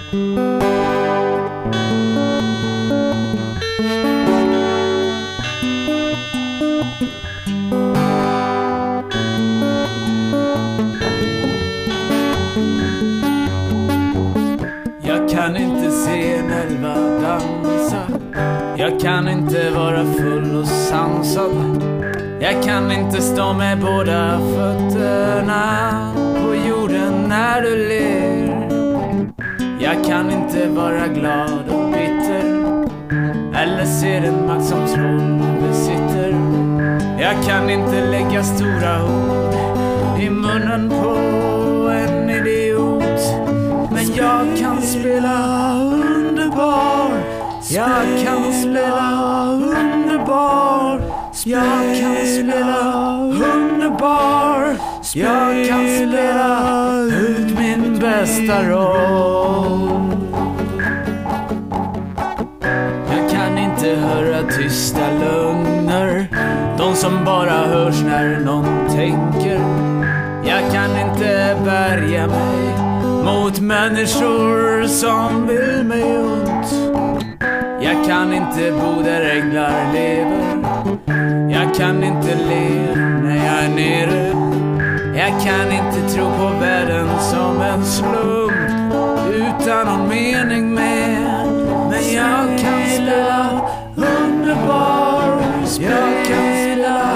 Jag kan inte se en elva dansa. Jag kan inte vara full och sansad. Jag kan inte stå med båda fötterna på jorden när du ler. Jag kan inte vara glad och bitter eller se den makt som troll besitter. Jag kan inte lägga stora ord i munnen på en idiot. Men jag kan spela underbar. Jag kan spela underbar. Jag kan spela underbar. Jag kan spela ut min bästa roll. Jag kan inte höra tysta lögner, de som bara hörs när någon tänker. Jag kan inte bärga mig mot människor som vill mig ont. Jag kan inte bo där änglar lever. Jag kan inte le när jag är nere. Jag kan inte tro på världen som en slump utan någon mening med. Men jag kan spela underbar. Jag kan spela